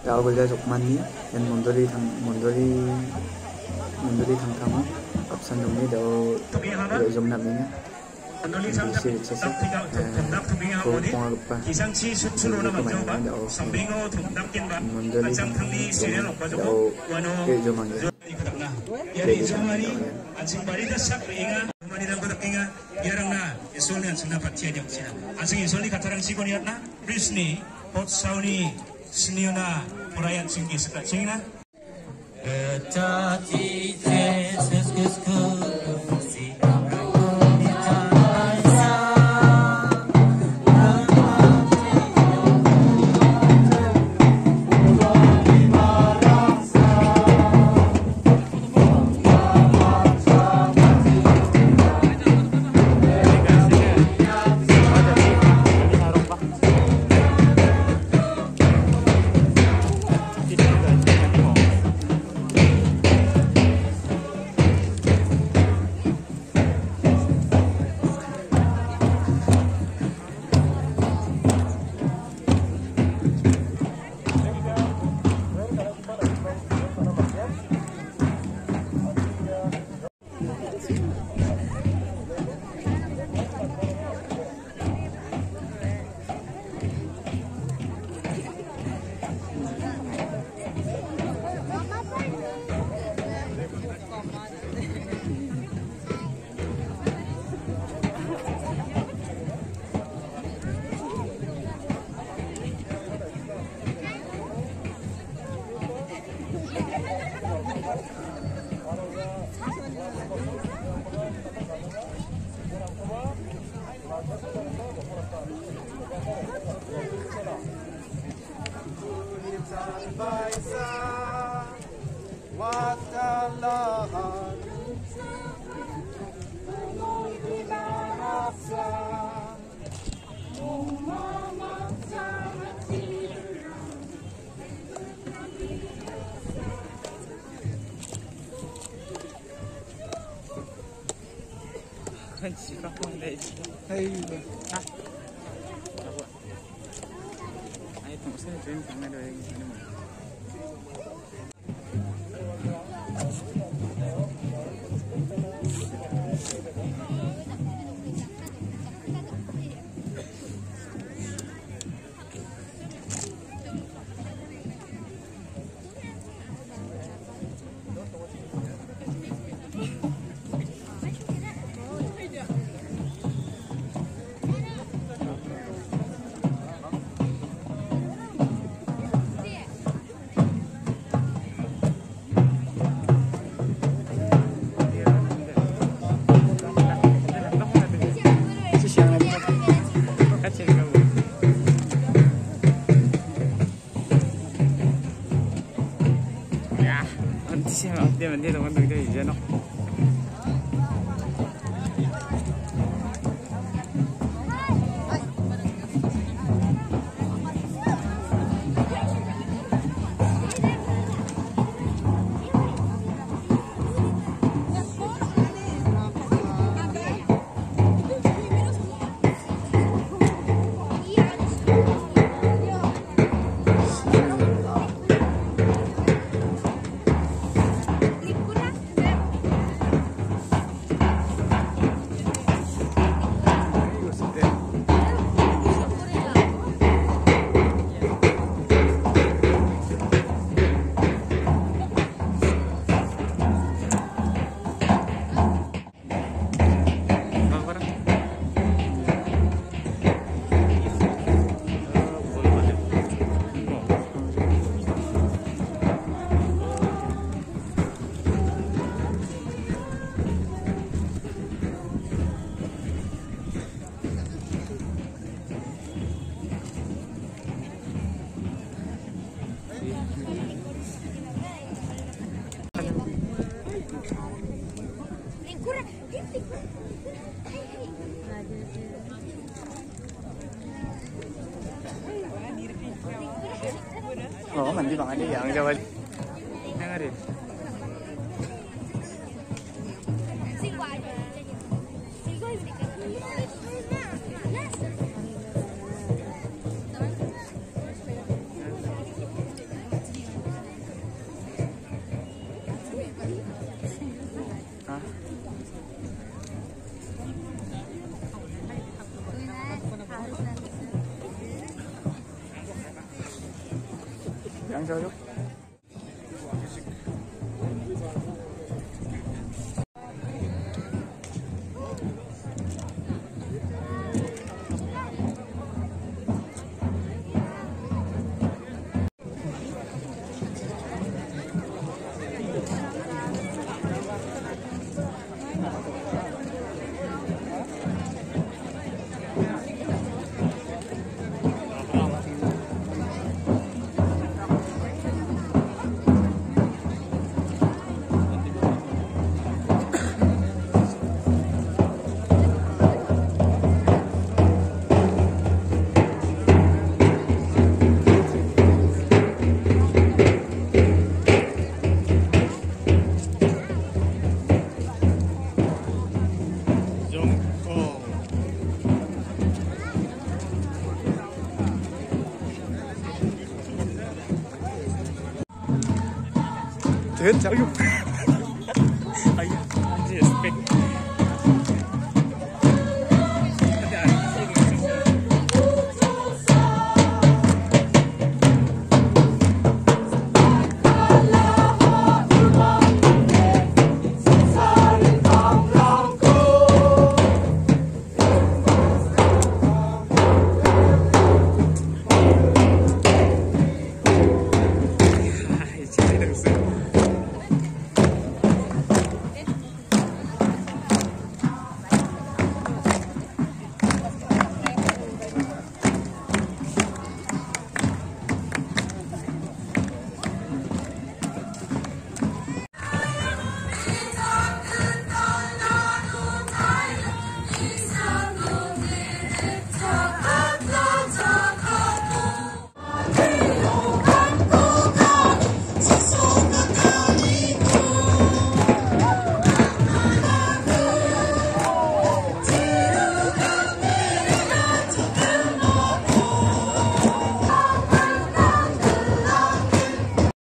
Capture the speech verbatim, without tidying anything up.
Gạo bây giờ chụp mani, nhân mondori thằng mondori mondori thằng thằng option trong này đều đều dùng nằm nhé. Mondori sih cecek, ko ko lupa. Ini kemana đều mondori thằng đều đều dùng mang ya. Đều dùng mang ya. Asing barita sak inga, manidang kotak inga, yarang na isolnya suna patia jam sina. Asing isoli katarang sikoniat na, Brisni, Pot Sauni, Sniuna, perayaan singgi sekat singina. Tati tes kes kusi. Siapa pun deh. Hei, ah, apa? Ayo tunggu saya join kamera dulu yang ini. Dia nanti teman-teman kita izin no. Oh, mandi bang ada yang jawab. Yang ada. Chang sao chút. Chết cháu